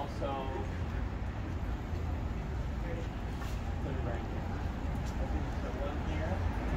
also put it right here. So one here.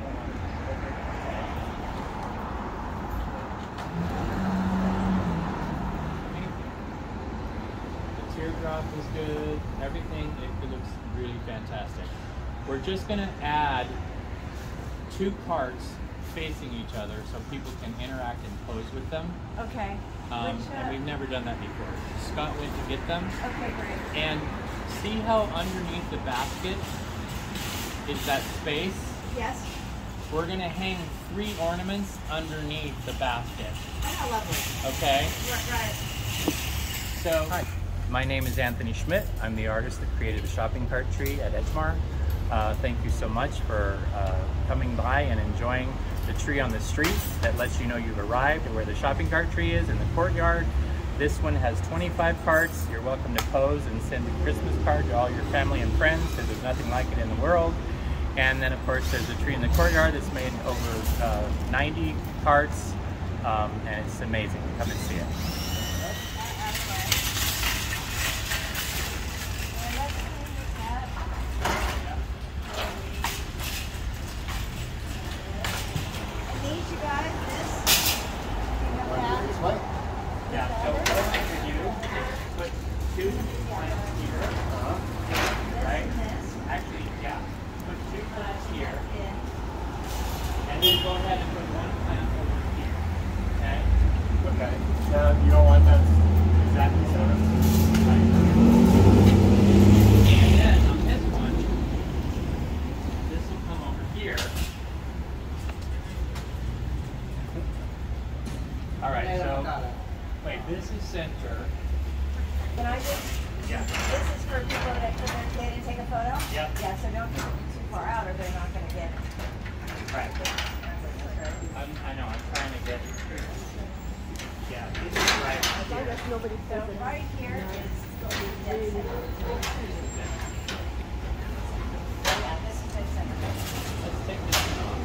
The teardrop is good. Everything, it looks really fantastic. We're just going to add 2 carts facing each other so people can interact and pose with them. Okay. And we've never done that before. Scott went to get them. Okay, great. And see how underneath the basket is that space? Yes. We're going to hang 3 ornaments underneath the basket. Oh, how lovely. Okay? Right. So, hi. My name is Anthony Schmitt. I'm the artist that created the shopping cart tree at Edgemar. Thank you so much for coming by and enjoying the tree on the street that lets you know you've arrived and where the shopping cart tree is in the courtyard. This one has 25 carts. You're welcome to pose and send a Christmas card to all your family and friends because there's nothing like it in the world. And then of course there's a tree in the courtyard that's made over 90 carts and it's amazing. Come and see it. Go ahead and put 1 plant over here. Okay? Okay. Now you don't want that exactly center. Right. And then on this one, this will come over here. Alright, so wait, this is center. Can I just? Yeah. This is for people that put their kid and take a photo? Yep. Yeah, so don't keep it too far out or they're not going to get it. Right. I know, I'm trying to get yeah, this is right here. So right here is dead center. Yeah, this is dead center. Let's take this one off.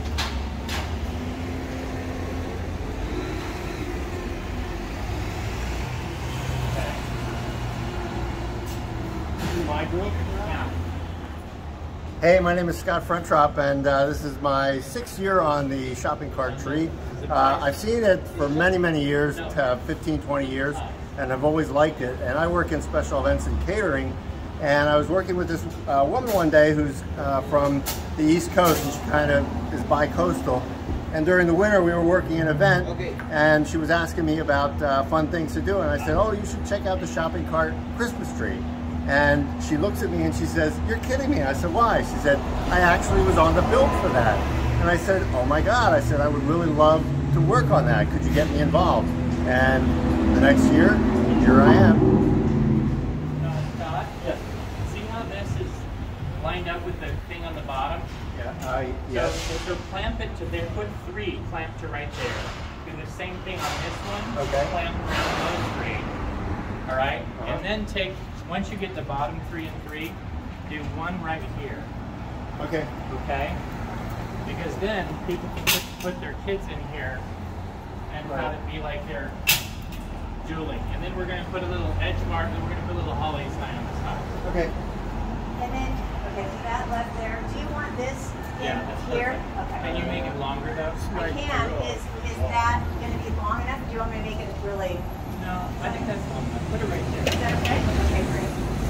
Okay. My group? Yeah. Hey, my name is Scott Frontrop, and this is my 6th year on the shopping cart tree. I've seen it for many, many years, 15, 20 years, and I've always liked it. And I work in special events and catering, and I was working with this woman one day who's from the East Coast, and she kind of is bi-coastal. And during the winter, we were working an event, and she was asking me about fun things to do, and I said, oh, you should check out the shopping cart Christmas tree. And she looks at me and she says, you're kidding me. I said, why? She said, I actually was on the build for that. And I said, oh my God. I said, I would really love to work on that. Could you get me involved? And the next year, here I am. Scott? Yes. See how this is lined up with the thing on the bottom? Yeah. Yes. So clamp it to there. Put 3 clamped to right there. Do the same thing on this one. Okay. Clamp around those 3. All right? And then take, once you get the bottom 3 and 3, do 1 right here. Okay. Okay? Because then people can put their kids in here and have it be like they're dueling. And then we're going to put a little Edgemar, and we're going to put a little holly sign on the side. Okay. And then, okay, so that left there. Do you want this in here? Perfect. Okay. Can you make it longer though? I can. Is that going to be long enough? Do you want me to make it really? No, I think that's long enough. Put it right there. Is that okay? Okay, great.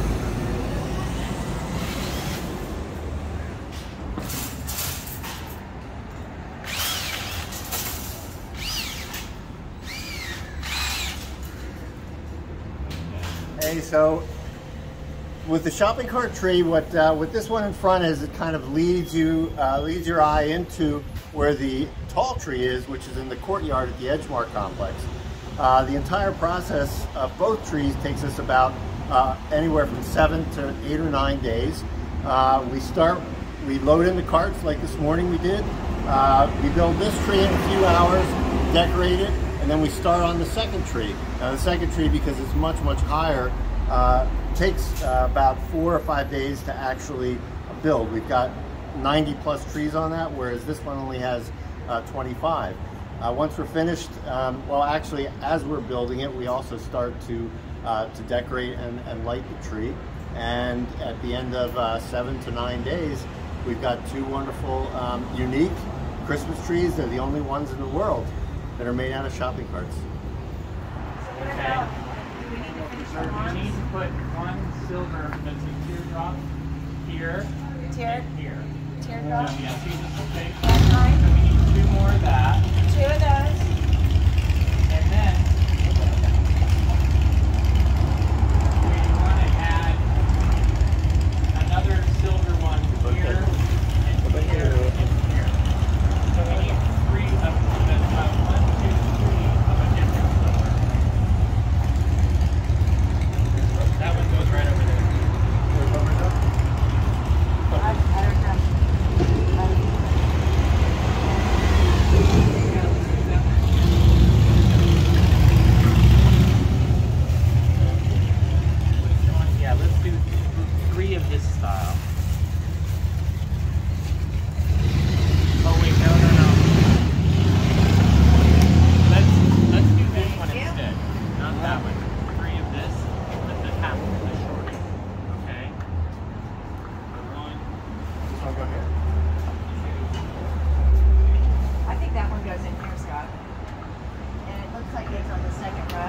Hey, so with the shopping cart tree, what this one in front is, it kind of leads your eye into where the tall tree is, which is in the courtyard at the Edgemar complex. The entire process of both trees takes us about anywhere from 7 to 8 or 9 days. We load in the carts like this morning we did. We build this tree in a few hours, decorate it, and then we start on the second tree. Now the second tree, because it's much, much higher, takes about 4 or 5 days to actually build. We've got 90 plus trees on that, whereas this one only has 25. Once we're finished, well, actually, as we're building it, we also start to decorate and light the tree. And at the end of 7 to 9 days, we've got 2 wonderful, unique Christmas trees. They're the only ones in the world that are made out of shopping carts. Okay. So we need to put one silver that's a teardrop here and here. Teardrop? So, yeah, see this okay? That's right. So we need 2 more of that. 2 of those. And then we want to add another silver one here and here and here. So we need 3 of them. 1, 2, 3 of a different silver. That one goes right over there. I don't know. Yeah, let's do 3 of this style. Oh wait, no. Let's do this one instead. Not that one. 3 of this, but the half of the shorty. Okay. So 1. This one go here. I think that one goes in here, Scott. And it looks like it's on the second row.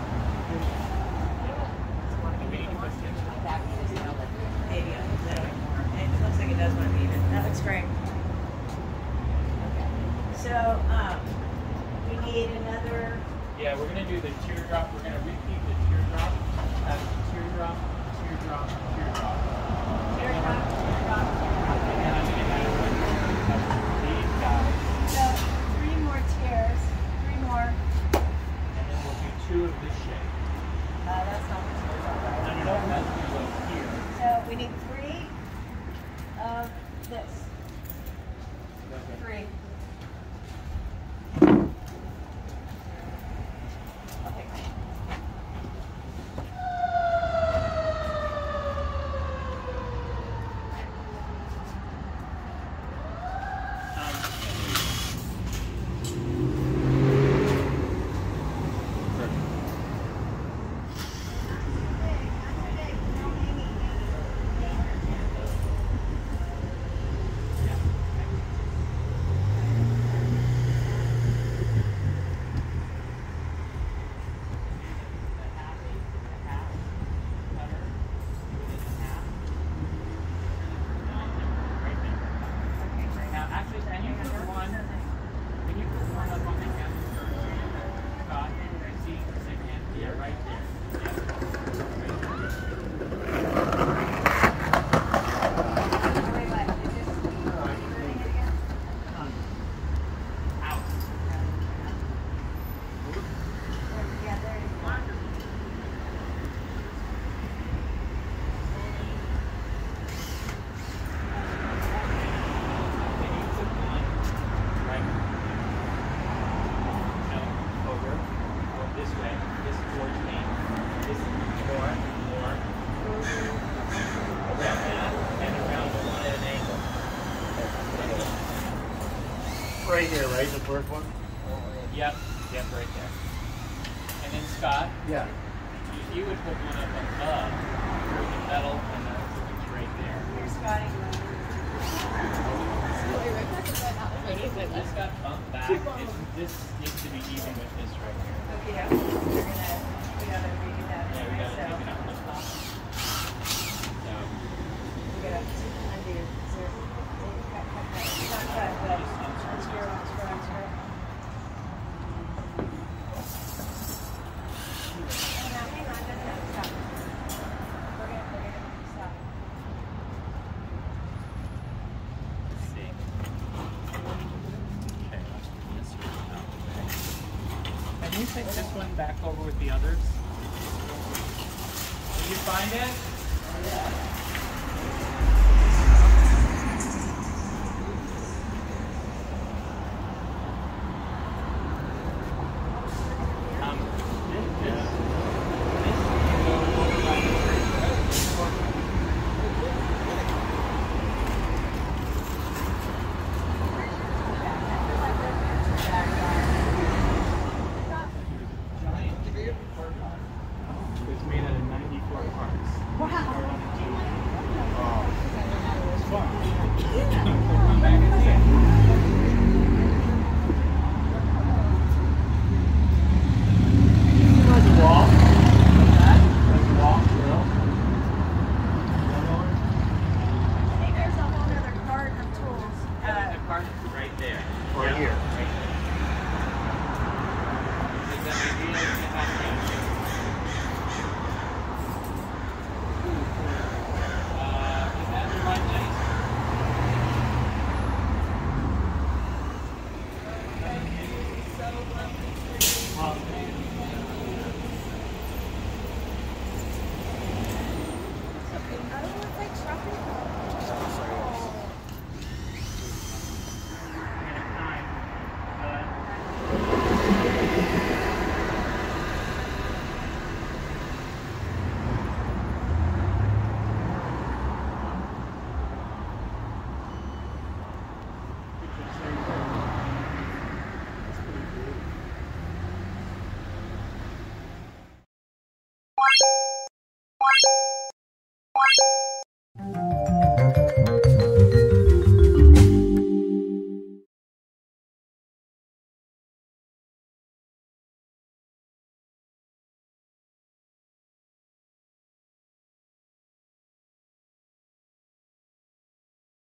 Maybe a little bit more. And it looks like it does want to be even. That looks great. Okay. So, we need another. Yeah, we're going to do the teardrop. We're going to repeat the teardrop as teardrop, teardrop, teardrop. Teardrop, teardrop, teardrop. And then I'm going to add one of these guys. So, 3 more tears. 3 more. And then we'll do 2 of this shape. That's not the teardrop, right? No, that's going to go here. So, we need 3 of this. 3. Right here, right? The first one? Yep, right there. And then Scott, Yeah. you would put one up above for the metal and the it's right there. Here's Scotty. This got bumped back. This needs to be even with this right here. Okay, yeah. We gotta redo that. Yeah, we gotta So, take it out on the top. So, we gotta undo. So, cut, but unscrew. Hang on, stop. We're gonna stop. let's see. Okay, let's put this one out of the way. Can you take this one back over with the others? Did you find it? Yeah.